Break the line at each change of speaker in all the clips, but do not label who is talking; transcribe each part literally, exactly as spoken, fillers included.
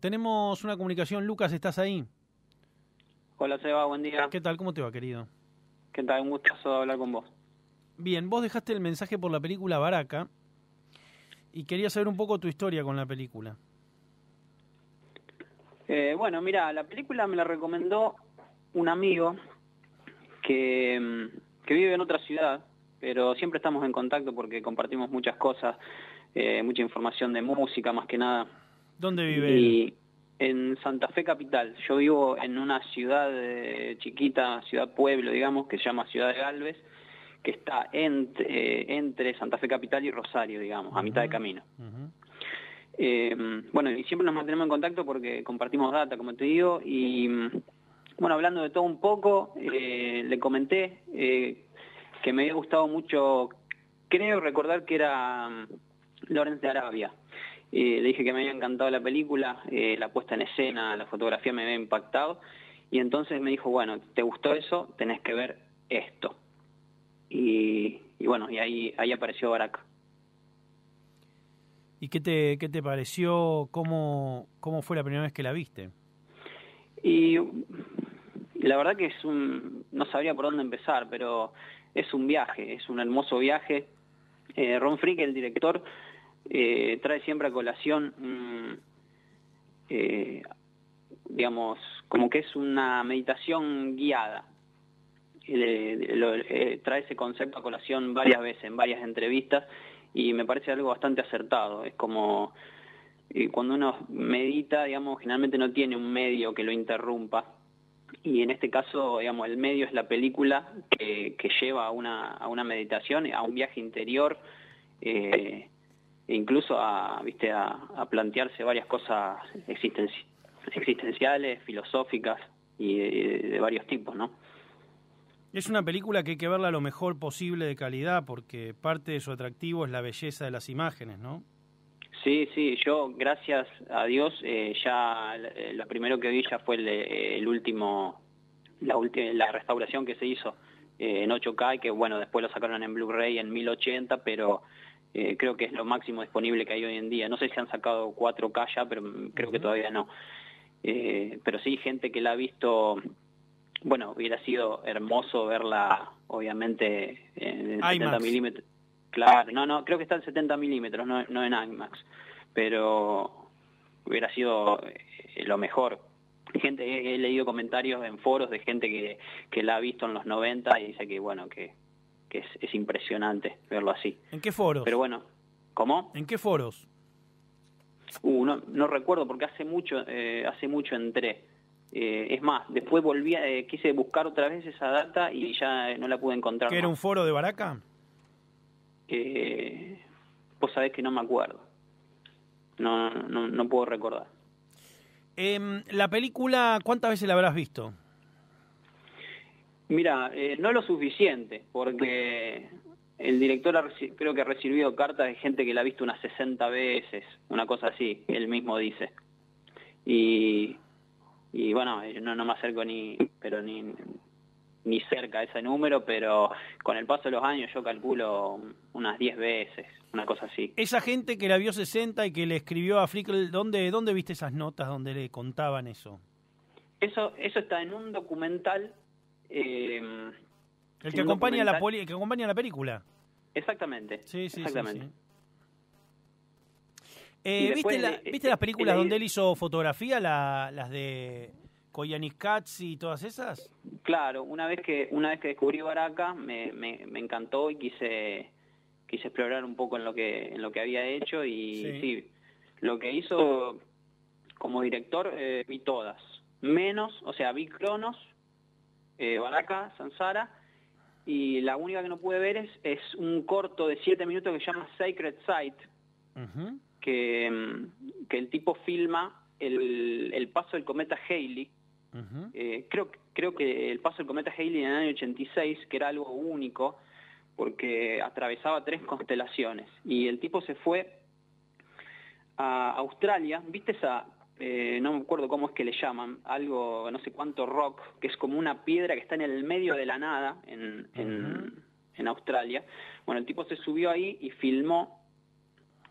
Tenemos una comunicación. Lucas, ¿estás ahí?
Hola Seba, buen día.
¿Qué tal? ¿Cómo te va, querido?
¿Qué tal? Un gustazo hablar con vos.
Bien, vos dejaste el mensaje por la película Baraka y quería saber un poco tu historia con la película.
Eh, bueno, mira, la película me la recomendó un amigo que, que vive en otra ciudad, pero siempre estamos en contacto porque compartimos muchas cosas, eh, mucha información de música más que nada.
¿Dónde vive
y
él?
En Santa Fe Capital. Yo vivo en una ciudad eh, chiquita, ciudad pueblo, digamos, que se llama Ciudad de Galvez, que está entre, eh, entre Santa Fe Capital y Rosario, digamos, a
Uh-huh.
mitad de camino.
Uh-huh.
Eh, bueno, y siempre nos mantenemos en contacto porque compartimos data, como te digo, y bueno, hablando de todo un poco, eh, le comenté eh, que me había gustado mucho, creo recordar que era um, Lawrence de Arabia. Eh, le dije que me había encantado la película, eh, la puesta en escena, la fotografía me había impactado, y entonces me dijo, bueno, ¿te gustó eso? Tenés que ver esto. Y, y bueno, y ahí, ahí apareció Baraka.
¿Y qué te, qué te pareció? ¿Cómo, cómo fue la primera vez que la viste?
Y la verdad que es un, no sabría por dónde empezar, pero es un viaje, es un hermoso viaje. Eh, Ron Fricke, el director, eh, trae siempre a colación, mm, eh, digamos, como que es una meditación guiada. Eh, lo, eh, trae ese concepto a colación varias veces, en varias entrevistas, y me parece algo bastante acertado. Es como eh, cuando uno medita, digamos, generalmente no tiene un medio que lo interrumpa, y en este caso, digamos, el medio es la película que, que lleva a una, a una meditación, a un viaje interior, eh, e incluso a, viste, a, a plantearse varias cosas existenci existenciales, filosóficas y de, de varios tipos, ¿no?
Es una película que hay que verla lo mejor posible de calidad porque parte de su atractivo es la belleza de las imágenes, ¿no?
Sí, sí, yo gracias a Dios eh, ya eh, lo primero que vi ya fue el, el último, la, ulti la restauración que se hizo eh, en ocho K, y que bueno, después lo sacaron en Blu-ray en mil ochenta, pero eh, creo que es lo máximo disponible que hay hoy en día. No sé si han sacado cuatro K ya, pero creo que todavía no. Eh, pero sí, gente que la ha visto, bueno, hubiera sido hermoso verla, obviamente, en setenta milímetros. Claro, no, no, creo que está en setenta milímetros, no, no en IMAX, pero hubiera sido eh, lo mejor. Gente, he, he leído comentarios en foros de gente que, que la ha visto en los noventa y dice que, bueno, que, que es, es impresionante verlo así.
¿En qué foros?
Pero bueno, ¿cómo?
¿En qué foros?
Uh, no, no recuerdo porque hace mucho, eh, hace mucho entré. Eh, es más, después volví, a, eh, quise buscar otra vez esa data y ya no la pude encontrar.
¿Qué era un foro de Baraka?
Eh, vos sabés que no me acuerdo. No, no, no puedo recordar.
Eh, la película, ¿cuántas veces la habrás visto?
Mira, eh, no lo suficiente, porque el director ha, creo que ha recibido cartas de gente que la ha visto unas sesenta veces, una cosa así, él mismo dice. Y, y bueno, no, no me acerco ni, pero ni, ni cerca a ese número, pero con el paso de los años yo calculo unas diez veces, una cosa así.
Esa gente que la vio sesenta y que le escribió a Fricke, ¿dónde, dónde viste esas notas donde le contaban eso?
Eso, eso está en un documental. Eh,
el que acompaña la poli, el que acompaña la película.
Exactamente.
Sí, sí,
exactamente.
sí, sí. Eh, ¿Viste, la,
de,
¿Viste las películas donde él hizo fotografía, la, las de Koyaanisqatsi y todas esas?
Claro, una vez que una vez que descubrí Baraka me, me, me encantó y quise quise explorar un poco en lo que en lo que había hecho y sí, sí lo que hizo como director eh, vi todas, menos, o sea, vi Cronos, eh, Baraka, Sansara, y la única que no pude ver es, es un corto de siete minutos que se llama Sacred Site, uh-huh. que, que el tipo filma el, el paso del cometa Halley. Uh-huh. eh, creo, creo que el paso del cometa Halley en el año ochenta y seis, que era algo único, porque atravesaba tres constelaciones, y el tipo se fue a Australia, ¿viste esa...? Eh, no me acuerdo cómo es que le llaman, algo, no sé cuánto rock, que es como una piedra que está en el medio de la nada en, en, uh-huh. en Australia. Bueno, el tipo se subió ahí y filmó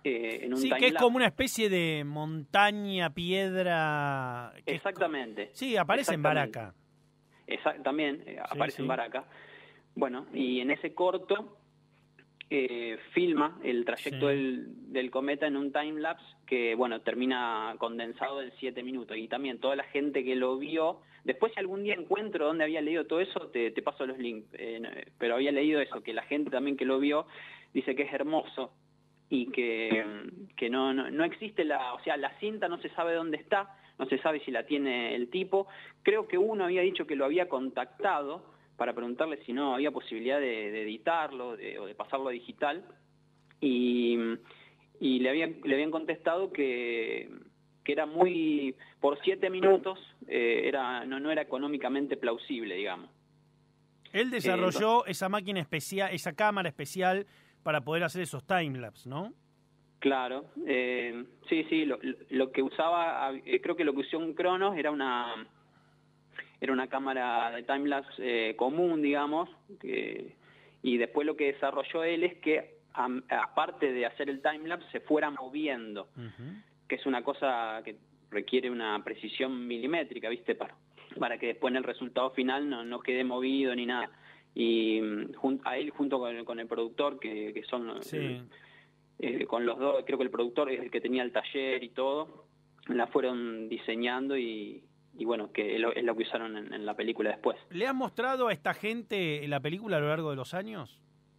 eh, en un
Sí,
time
que es
lapse.
como una especie de montaña, piedra... que es co-
Exactamente.
Sí, aparece en
Exactamente.
Baraka.
Exact- también eh,
Sí,
aparece
sí.
en Baraka. Bueno, y en ese corto eh, filma el trayecto
Sí.
del, del cometa en un time lapse que, bueno, termina condensado en siete minutos. Y también toda la gente que lo vio, después si algún día encuentro donde había leído todo eso, te, te paso los links. Eh, no, pero había leído eso, que la gente también que lo vio dice que es hermoso y que, que no, no, no existe la, o sea, la cinta no se sabe dónde está, no se sabe si la tiene el tipo. Creo que uno había dicho que lo había contactado para preguntarle si no había posibilidad de, de editarlo de, o de pasarlo a digital, y, y le, habían, le habían contestado que, que era muy, por siete minutos, eh, era, no, no era económicamente plausible, digamos.
Él
Eh, entonces,
desarrolló esa máquina especial, esa cámara especial para poder hacer esos timelapse, ¿no?
claro, eh, sí, sí, lo, lo que usaba, eh, creo que lo que usó un Cronos era una... era una cámara de timelapse eh, común, digamos, que, y después lo que desarrolló él es que, a, aparte de hacer el timelapse, se fuera moviendo,
Uh-huh.
que es una cosa que requiere una precisión milimétrica, ¿viste? Para, para que después en el resultado final no, no quede movido ni nada. Y jun, a él junto con, con el productor, que, que son...
Sí.
El, eh, con los dos, creo que el productor es el que tenía el taller y todo, la fueron diseñando y... y bueno, que es lo, es lo que usaron en, en la película después.
¿Le has mostrado a esta gente la película a lo largo de los años?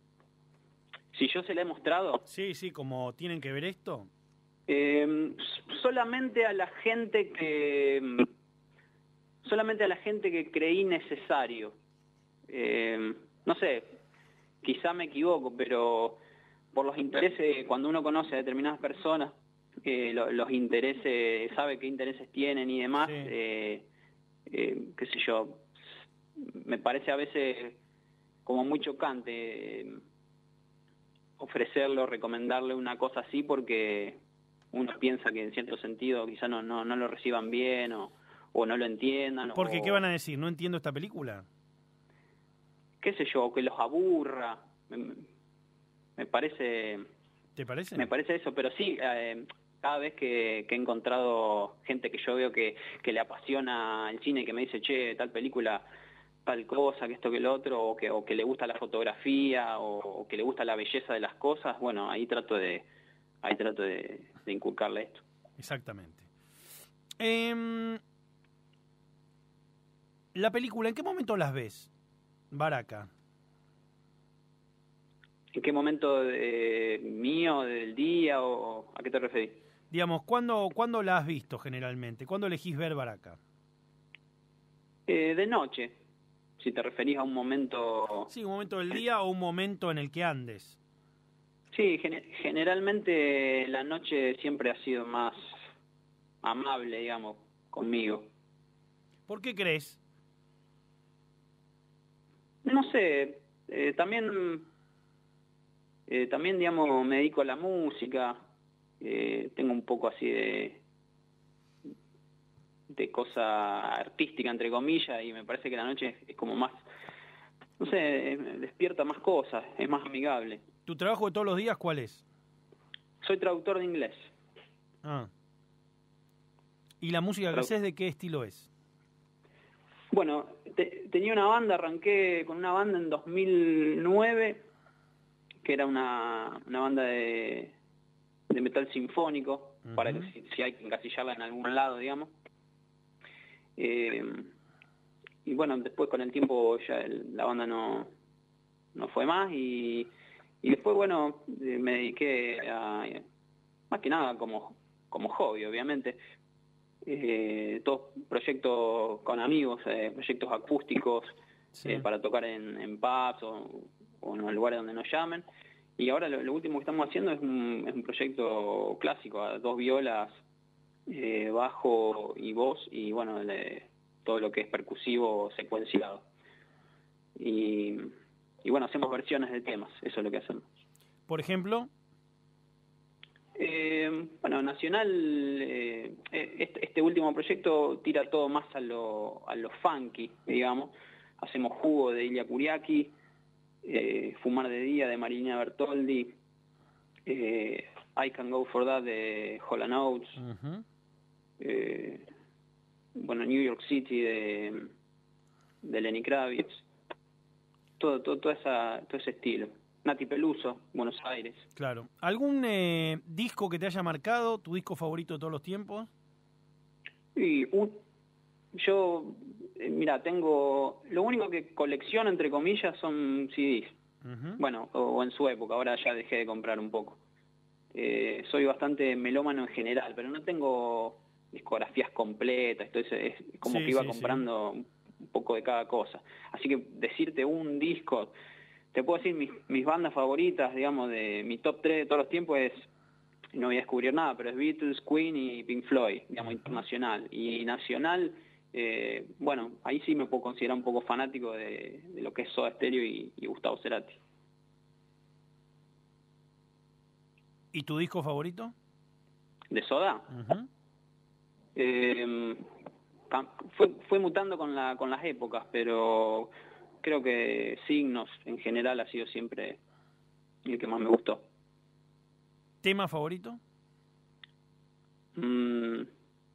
Si yo se la he mostrado,
Sí, sí, como tienen que ver esto.
eh, solamente a la gente que solamente a la gente que creí necesario. Eh, no sé, quizá me equivoco, pero por los intereses, cuando uno conoce a determinadas personas, eh, lo, los intereses, sabe qué intereses tienen y demás,
Sí.
eh, eh, qué sé yo, me parece a veces como muy chocante eh, ofrecerlo, recomendarle una cosa así porque uno piensa que en cierto sentido quizá no, no, no lo reciban bien o, o no lo entiendan.
Porque,
o
¿qué van a decir? ¿No entiendo esta película?
qué sé yo, que los aburra. Me, me parece
¿Te parece?
me parece eso, pero sí, eh, cada vez que, que he encontrado gente que yo veo que, que le apasiona el cine y que me dice, che, tal película, tal cosa, que esto, que lo otro, o que, o que le gusta la fotografía, o, o que le gusta la belleza de las cosas, bueno, ahí trato de ahí trato de, de inculcarle esto.
Exactamente. Eh, la película, ¿en qué momento las ves, Baraka?
¿En qué momento eh, mío, del día, o a qué te referís?
Digamos, ¿cuándo, ¿cuándo la has visto generalmente? ¿Cuándo elegís ver Baraka?
Eh, de noche, si te referís a un momento...
Sí, un momento del día o un momento en el que andes.
Sí, gen- generalmente la noche siempre ha sido más amable, digamos, conmigo.
¿Por qué crees?
No sé, eh, también, eh, también, digamos, me dedico a la música, eh, tengo un poco así de, de cosa artística, entre comillas, y me parece que la noche es, es como más, no sé, despierta más cosas, es más amigable.
¿Tu trabajo de todos los días cuál es?
Soy traductor de inglés.
Ah. ¿Y la música que
Trau-
haces de qué estilo es?
Bueno, te- tenía una banda, arranqué con una banda en dos mil nueve, que era una, una banda de, de metal sinfónico,
Uh-huh.
para que si, si hay que encasillarla en algún lado, digamos. Eh, y bueno, después con el tiempo ya el- la banda no, no fue más y, y después, bueno, eh, me dediqué a, más que nada como, como hobby, obviamente, eh, todos proyectos con amigos, eh, proyectos acústicos,
Sí.
eh, para tocar en, en pubs o, o en los lugares donde nos llamen. Y ahora lo, lo último que estamos haciendo es un, es un proyecto clásico, a dos violas, eh, bajo y voz, y bueno, le, todo lo que es percusivo secuenciado. Y, y bueno, hacemos versiones de temas, eso es lo que hacemos.
Por ejemplo,
Eh, bueno, Nacional, eh, este, este último proyecto tira todo más a lo, a lo funky, digamos. Hacemos Jugo de Ilia Kuriaki, eh, Fumar de Día de Marina Bertoldi, eh, I Can Go For That de Hall and Oates,
Uh-huh.
eh, bueno, New York City de, de Lenny Kravitz, todo, todo, toda esa, todo ese estilo. Nati Peluso, Buenos Aires.
Claro. ¿Algún eh, disco que te haya marcado, tu disco favorito de todos los tiempos?
Y un, yo, eh, mira, tengo, lo único que colecciono, entre comillas, son C Ds.
Uh-huh.
Bueno, o, o en su época, ahora ya dejé de comprar un poco. Eh, soy bastante melómano en general, pero no tengo discografías completas, entonces es como
Sí,
que iba
sí,
comprando un poco de cada cosa. Así que decirte un disco, te puedo decir mis, mis bandas favoritas, digamos, de mi top tres de todos los tiempos es, no voy a descubrir nada, pero es Beatles, Queen y Pink Floyd, digamos,
Uh-huh.
internacional. Y nacional, eh, bueno, ahí sí me puedo considerar un poco fanático de, de lo que es Soda Stereo y, y Gustavo Cerati.
¿Y tu disco favorito?
¿De Soda?
Uh-huh.
Eh, fue, fue mutando con la con las épocas, pero creo que Signos en general ha sido siempre el que más me gustó.
¿Tema favorito?
Mm,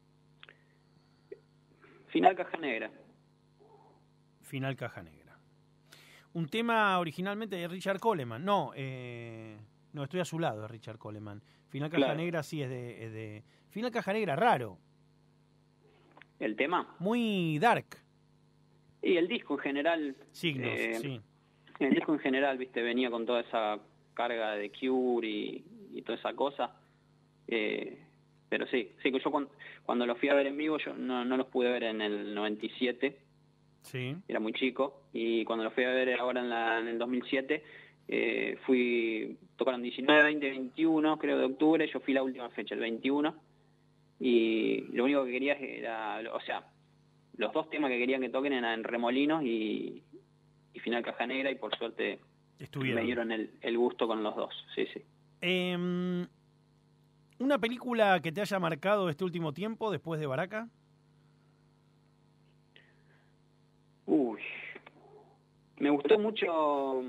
Final Caja Negra.
Final Caja Negra. Un tema originalmente de Richard Coleman. No, eh, no, estoy a su lado de Richard Coleman. Final Caja
Claro.
Negra sí es de, es de... Final Caja Negra, raro.
¿El tema?
Muy dark.
Y el disco en general.
Signos,
eh,
sí.
El disco en general, viste, venía con toda esa carga de Cure y, y toda esa cosa. Eh, pero sí, sí que yo cuando, cuando los fui a ver en vivo, yo no, no los pude ver en el noventa y siete,
Sí.
era muy chico, y cuando los fui a ver ahora en, la, en el dos mil siete, eh, fui, tocaron diecinueve, veinte, veintiuno, creo de octubre, yo fui la última fecha, el veintiuno, y lo único que quería era, o sea, los dos temas que querían que toquen eran en Remolinos y, y Final Caja Negra, y por suerte
Estuvieron.
me dieron el, el gusto con los dos, sí, sí.
Eh, ¿Una película que te haya marcado este último tiempo después de Baraka?
Uy, me gustó mucho,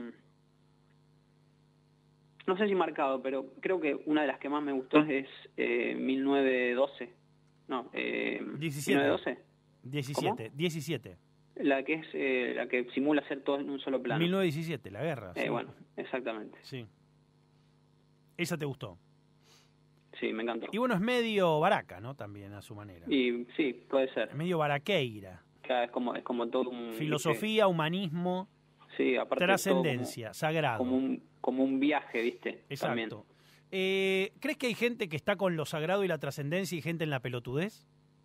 no sé si marcado, pero creo que una de las que más me gustó es eh, mil novecientos doce. No, eh,
diecisiete.
mil novecientos doce.
diecisiete.
¿Cómo?
diecisiete.
La que es eh, la que simula hacer todo en un solo plano.
mil novecientos diecisiete, la guerra.
Eh,
Sí.
Bueno, exactamente.
Sí. Esa te gustó.
Sí, me encantó.
Y bueno, es medio Baraka, ¿no? También a su manera.
Y sí, puede ser.
Es medio baraqueira.
Claro, es como es como todo un
Filosofía,
¿viste?
Humanismo,
Sí, aparte
trascendencia,
todo
sagrado.
como, como un como un viaje, ¿viste?
Exacto.
También.
Eh, ¿Crees que hay gente que está con lo sagrado y la trascendencia y gente en la pelotudez?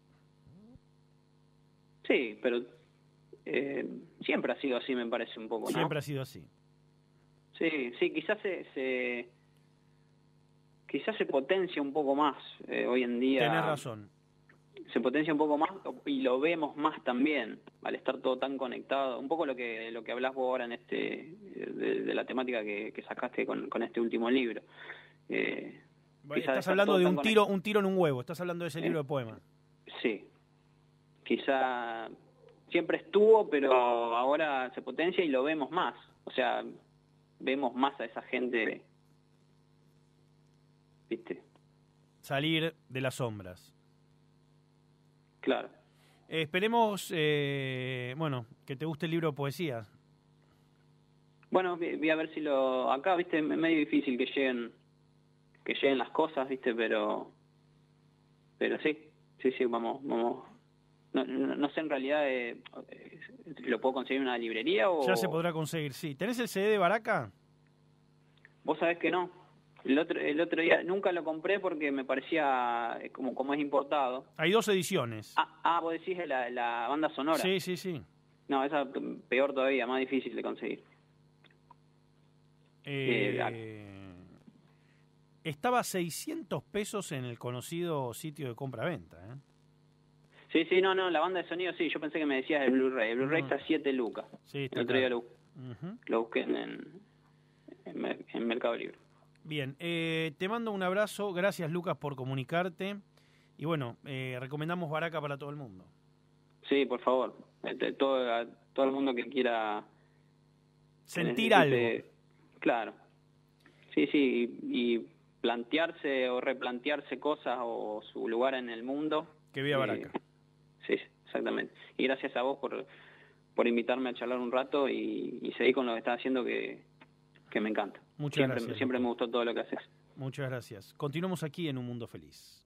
Sí, pero eh, siempre ha sido así, me parece un poco, ¿no?
Siempre ha sido así.
Sí, sí, quizás se, se quizás se potencia un poco más eh, hoy en día.
Tenés razón.
Se potencia un poco más y lo vemos más también al estar todo tan conectado. Un poco lo que lo que hablas vos ahora en este de, de la temática que, que sacaste con, con este último libro. Eh,
Estás hablando de un tiro, un tiro en un huevo. Estás hablando de ese
eh,
libro de poemas.
Sí. Quizá siempre estuvo, pero ahora se potencia y lo vemos más. O sea, vemos más a esa gente, ¿viste?
Salir de las sombras.
Claro.
Eh, esperemos, eh, bueno, que te guste el libro de poesía.
Bueno, voy a ver si lo... Acá, viste, es medio difícil que lleguen que lleguen las cosas, viste, pero... Pero sí, sí, sí, vamos... vamos. No, no, no sé en realidad, eh, ¿lo puedo conseguir en una librería o...?
Ya se podrá conseguir, sí. ¿Tenés el C D de Baraka?
Vos sabés que no. El otro, el otro día nunca lo compré porque me parecía como, como es importado.
Hay dos ediciones.
Ah, ah vos decís la, la banda sonora.
Sí, sí, sí.
No, esa peor todavía, más difícil de conseguir.
Eh, eh, estaba a seiscientos pesos en el conocido sitio de compra-venta. ¿eh?
Sí, sí, no, no, la banda de sonido sí, yo pensé que me decías el Blu-ray. El Blu-ray no. está a siete lucas.
Sí, está
el otro día
claro.
lo,
uh-huh.
lo busqué en, en, en Mercado Libre.
Bien, eh, te mando un abrazo, gracias Lucas por comunicarte y bueno, eh, recomendamos Baraka para todo el mundo.
Sí, por favor, este, todo, a todo el mundo que quiera
sentir
necesite,
algo.
Claro, sí, sí, y, y plantearse o replantearse cosas o su lugar en el mundo.
Que viva Baraka.
Eh, sí, exactamente. Y gracias a vos por, por invitarme a charlar un rato y, y seguir con lo que estás haciendo, que, que me encanta.
Muchas
siempre,
gracias.
Siempre me gustó todo lo que haces.
Muchas gracias. Continuamos aquí en Un Mundo Feliz.